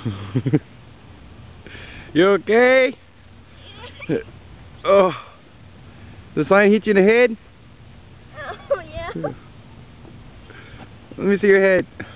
You okay? Oh, the sign hit you in the head? Oh, yeah. Let me see your head.